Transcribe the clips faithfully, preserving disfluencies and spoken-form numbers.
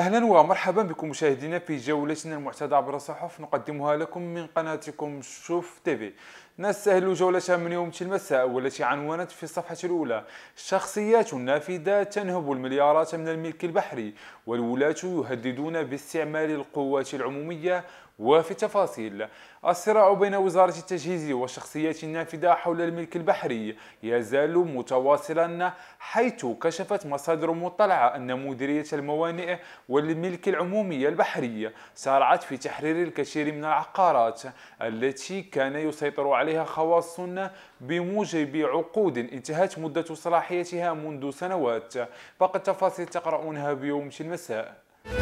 أهلا ومرحبا بكم مشاهدينا في جولتنا المعتادة عبر الصحف نقدمها لكم من قناتكم شوف تيفي. نستهل جولتها من يوم المساء والتي عنونت في الصفحة الأولى: شخصيات نافذة تنهب المليارات من الملك البحري، والولاة يهددون باستعمال القوات العمومية. وفي التفاصيل: الصراع بين وزارة التجهيز والشخصيات النافذة حول الملك البحري يزال متواصلا، حيث كشفت مصادر مطلعة أن مديرية الموانئ والملك العمومي البحري سارعت في تحرير الكثير من العقارات التي كان يسيطر عليها خواص بموجب عقود انتهت مدة صلاحيتها منذ سنوات. باقي التفاصيل تقرؤونها بيوم المساء.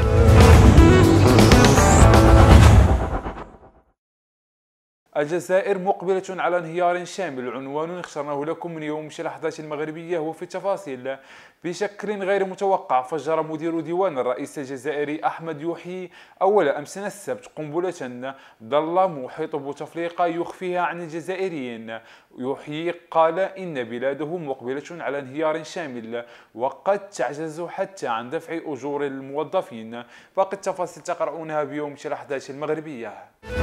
الجزائر مقبلة على انهيار شامل، عنوان اخترناه لكم من يوم الأحداث المغربية. وفي التفاصيل: بشكل غير متوقع فجر مدير ديوان الرئيس الجزائري أحمد يوحي أول أمس السبت قنبلة ظل محيط بوتفليقة يخفيها عن الجزائريين. يوحي قال إن بلاده مقبلة على انهيار شامل وقد تعجز حتى عن دفع أجور الموظفين. باقي التفاصيل تقرؤونها بيوم الأحداث المغربية.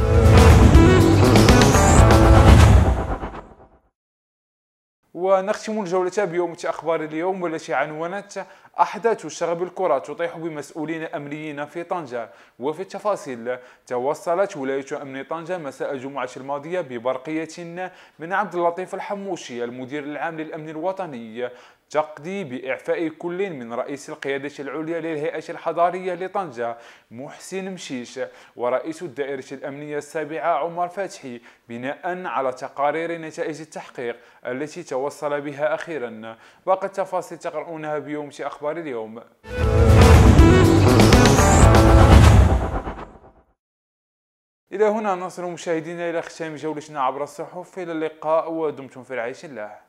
ونختم الجولة بيوم أخبار اليوم والتي عنونت: أحداث شغب الكرة تطيح بمسؤولين أمنيين في طنجة. وفي التفاصيل: توصلت ولاية أمن طنجة مساء الجمعة الماضية ببرقية من عبد اللطيف الحموشي المدير العام للأمن الوطني تقضي بإعفاء كل من رئيس القيادة العليا للهيئة الحضارية لطنجة محسن مشيش ورئيس الدائرة الأمنية السابعة عمر فتحي، بناء على تقارير نتائج التحقيق التي توصل بها أخيرا. باقي التفاصيل تقرؤونها بيوم أخبار اليوم. إلى هنا نصل مشاهدينا إلى ختام جولتنا عبر الصحف. إلى اللقاء ودمتم في رعاية الله.